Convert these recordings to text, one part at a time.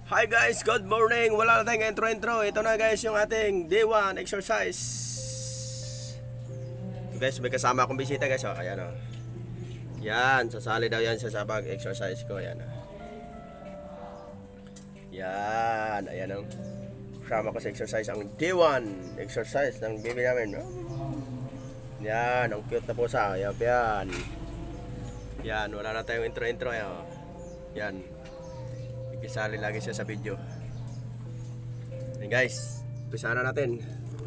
Hi guys, good morning. Wala na tayong intro. Ito na guys yung ating day 1 exercise. So guys, may kasama akong bisita guys. Oh, ayan oh. Yan, sasali daw yan sa sabag exercise ko. Ayan oh. Yan, ayan oh. Kasama ko sa exercise ang day 1 exercise ng baby namin. Yan, ang cute na pusa. Yan. Yan, wala na tayong intro. Ayan oh. Yan. Isali lagi siya sa video. And guys, umpisa na natin.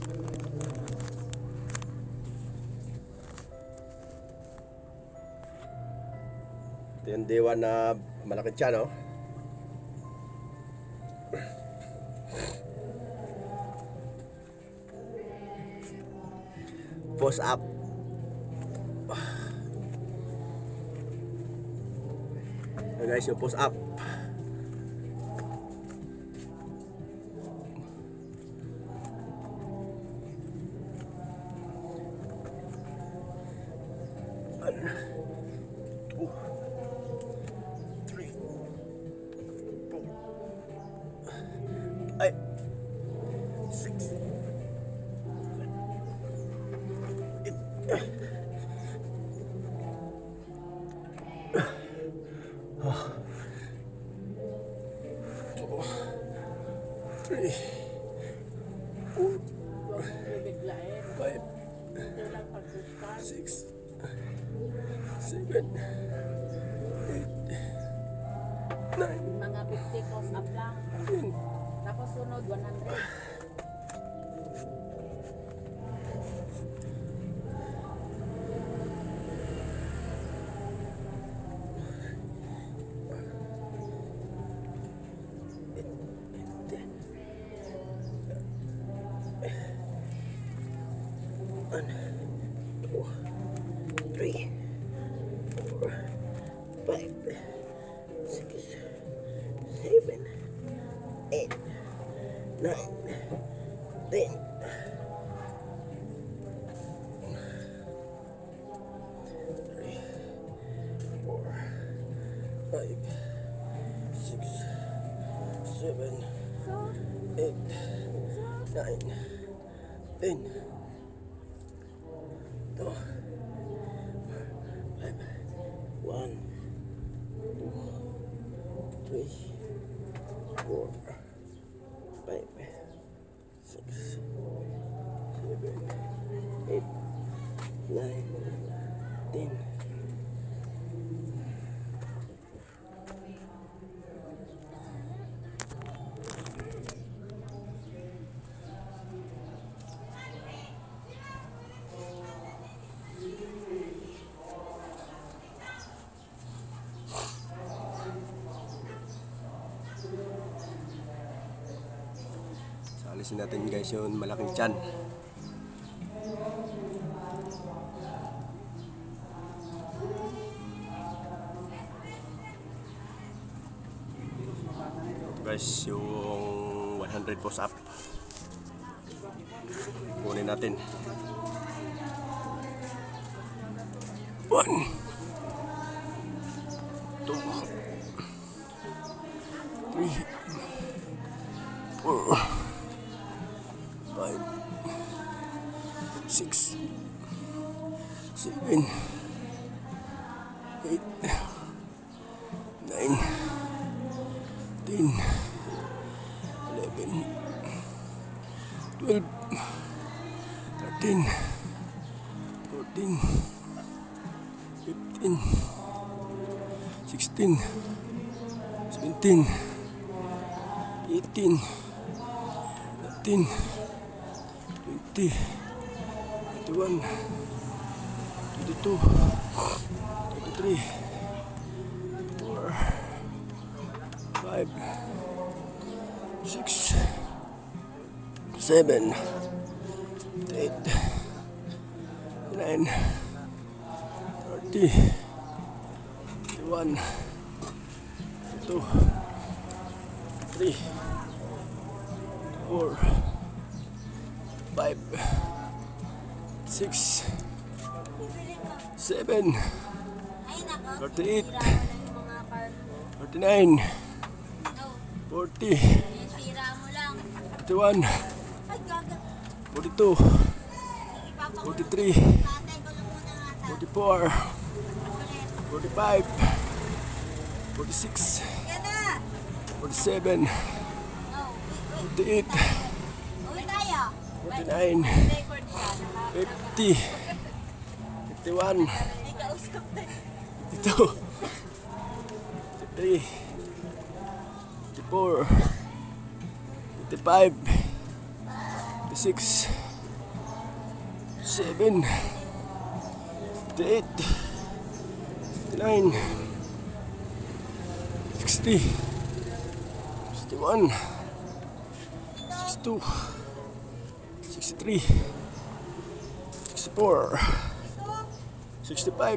Ito yung day 1 na malaki tiyan, no? Push up. So guys, yung push up. Mga 50 push up lang. Tapos sunod 100. Alisin natin guys yung malaking tiyan. Guys, yung 100 push up kunin natin. 1 2 3 4 6 7 8 9 10 11 12 13 14 15 16 17 18 19 20 21, 22, 23, 4, 5, 6, 7, 8, 9, 30, 31, 2, 3, 4, 5, 6, 7, 48, 49, 40, Sira mo lang. 41, Ay, gaga. 42, 43, 44, 45, 46, 47, 48, Uwi tayo. 49, Record ka. 50, 51, May kausap na. 52, 53, 54, 55, 56, 57, 58, 59, 60, 61, 62, 63, 64, 65,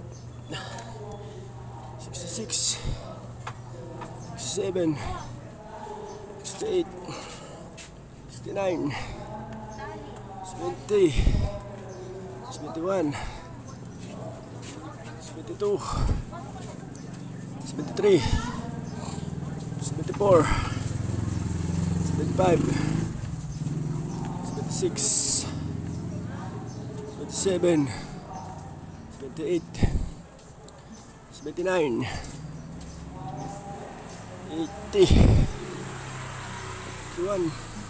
66, 67, 68, 69, 70, 71, 72, 73, 74, 75, 76, 77, 78, 79, 80, 81,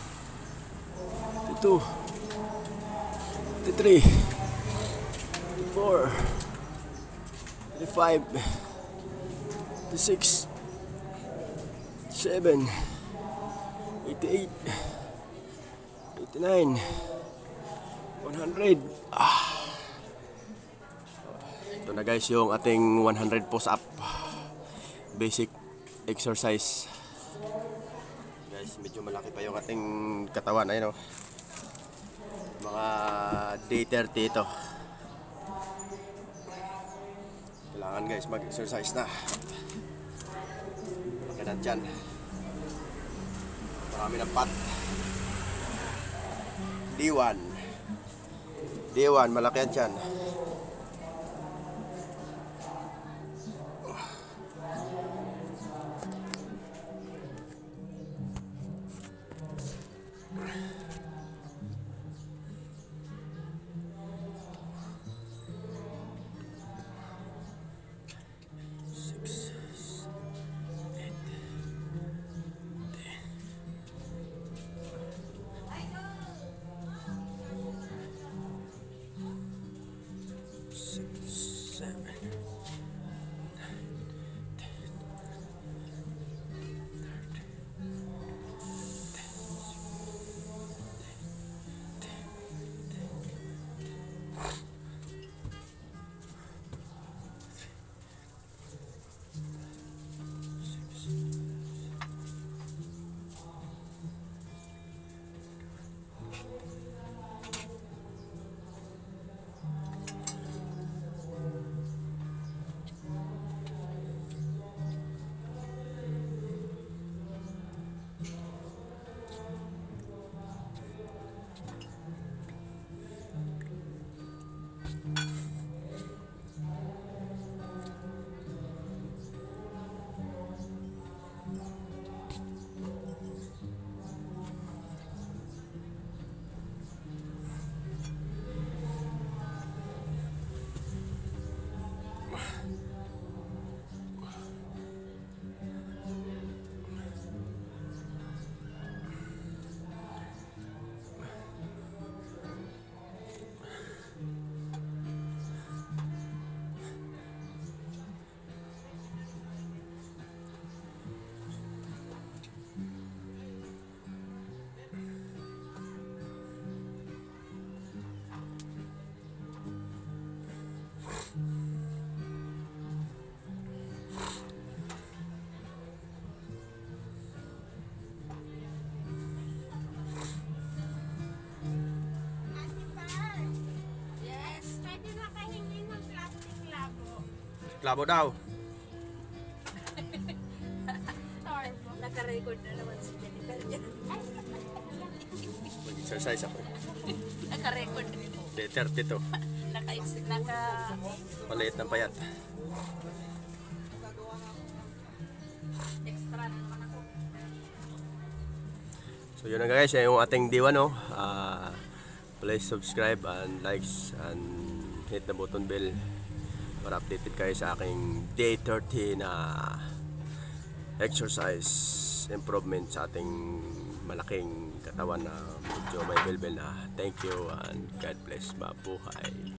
82, 83, 84, 85, 86, 87, 88, 89, 100. Ito na guys yung ating 100 push up basic exercise. Guys, medyo malaki pa yung ating katawan. Ayun o, mga day 30 ito. Kailangan guys mag-exercise na. Malaki na dyan. Marami ng pat. D1 D1, malaki yan dyan. Klabo daw. Naka-record na naman si Jennifer dyan. Mag-exercise ako. Naka-record na ito. Day 30 to. Maliit ng payat. Extra na naman ako. So yun na guys, yan yung ating D1 no. Please subscribe and likes and hit the button bell para updated kayo sa aking day 30 na exercise improvement sa ating malaking katawan na medyo may belbel na. Thank you and God bless. Mabuhay.